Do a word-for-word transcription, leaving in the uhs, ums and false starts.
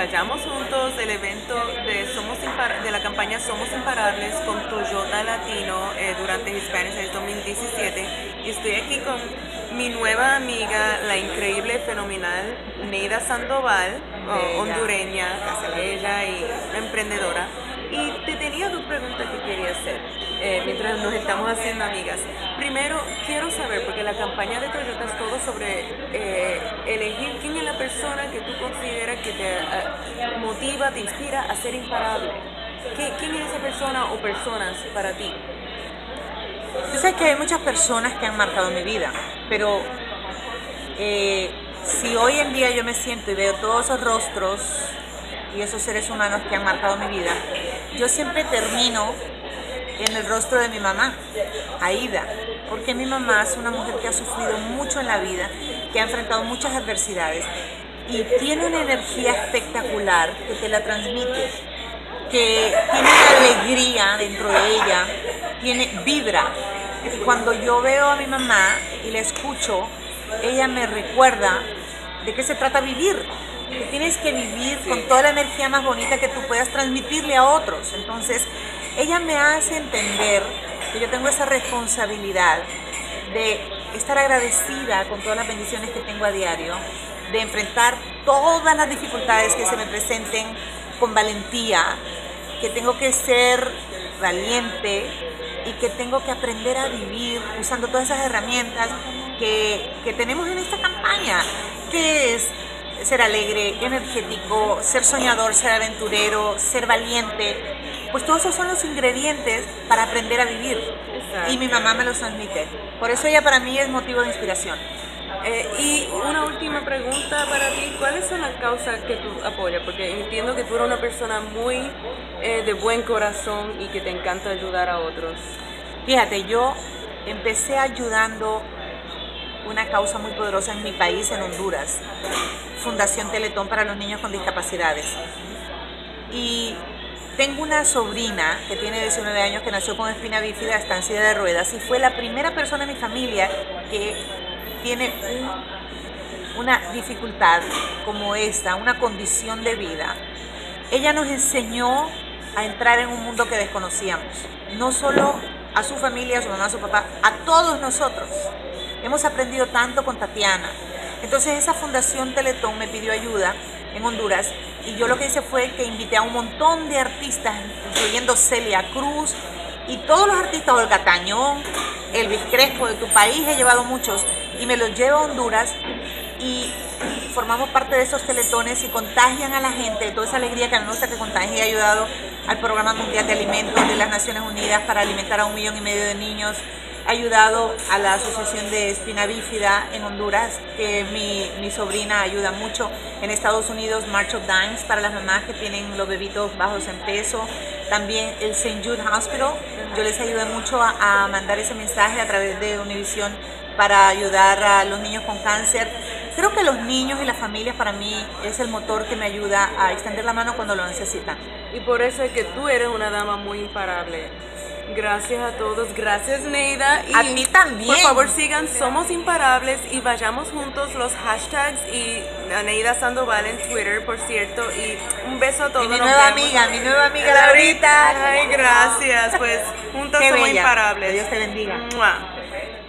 vayamos juntos del evento de, Somos Impar de la campaña Somos Imparables con Toyota Latino eh, durante Hispanic Fest dos mil diecisiete. Y estoy aquí con mi nueva amiga, la increíble, fenomenal Neida Sandoval, oh, hondureña, ella y emprendedora. Y te tenía dos preguntas que quería hacer eh, mientras nos estamos haciendo amigas. Primero, quiero saber, porque la campaña de Toyota es todo sobre eh, elegir quién es la persona que tú consideras que te uh, motiva, te inspira a ser imparable. ¿Qué, ¿Quién es esa persona o personas para ti? Yo sé que hay muchas personas que han marcado mi vida, pero eh, si hoy en día yo me siento y veo todos esos rostros y esos seres humanos que han marcado mi vida, yo siempre termino en el rostro de mi mamá, Aida, porque mi mamá es una mujer que ha sufrido mucho en la vida, que ha enfrentado muchas adversidades y tiene una energía espectacular que te la transmite, que tiene una alegría dentro de ella, tiene, vibra. Y cuando yo veo a mi mamá y la escucho, ella me recuerda de qué se trata vivir, que tienes que vivir con toda la energía más bonita que tú puedas transmitirle a otros. Entonces, ella me hace entender que yo tengo esa responsabilidad de estar agradecida con todas las bendiciones que tengo a diario, de enfrentar todas las dificultades que se me presenten con valentía, que tengo que ser valiente y que tengo que aprender a vivir usando todas esas herramientas que, que tenemos en esta campaña, que es ser alegre, energético, ser soñador, ser aventurero, ser valiente. Pues todos esos son los ingredientes para aprender a vivir. Exacto. Y mi mamá me los transmite. Por eso ella para mí es motivo de inspiración. Eh, y una última pregunta para ti, ¿cuáles son las causas que tú apoyas? Porque entiendo que tú eres una persona muy eh, de buen corazón y que te encanta ayudar a otros. Fíjate, yo empecé ayudando una causa muy poderosa en mi país, en Honduras, Fundación Teletón para los niños con discapacidades. Y tengo una sobrina que tiene diecinueve años que nació con espina bífida, está en silla de ruedas y fue la primera persona en mi familia que tiene un, una dificultad como esta, una condición de vida. Ella nos enseñó a entrar en un mundo que desconocíamos, no solo a su familia, a su mamá, a su papá, a todos nosotros. Hemos aprendido tanto con Tatiana. Entonces esa Fundación Teletón me pidió ayuda en Honduras y yo lo que hice fue que invité a un montón de artistas, incluyendo Celia Cruz y todos los artistas, Olga Tañón, Elvis Crespo de tu país, he llevado muchos y me los llevo a Honduras y formamos parte de esos teletones y contagian a la gente toda esa alegría que a mí me gusta que contagie. He ayudado al Programa Mundial de Alimentos de las Naciones Unidas para alimentar a un millón y medio de niños. He ayudado a la Asociación de Espina Bífida en Honduras, que mi, mi sobrina ayuda mucho. En Estados Unidos, March of Dimes para las mamás que tienen los bebitos bajos en peso. También el Saint Jude Hospital, yo les ayudé mucho a, a mandar ese mensaje a través de Univision para ayudar a los niños con cáncer. Creo que los niños y las familias para mí es el motor que me ayuda a extender la mano cuando lo necesitan. Y por eso es que tú eres una dama muy imparable. Gracias a todos, gracias Neida. Y a ti también. Por favor sigan Somos Imparables y vayamos juntos los hashtags y a Neida Sandoval en Twitter, por cierto. Y un beso a todos. Y mi nueva amiga, mi nueva amiga Laurita. Ay, gracias. Pues juntos Qué somos bella. imparables. Que Dios te bendiga. ¡Mua!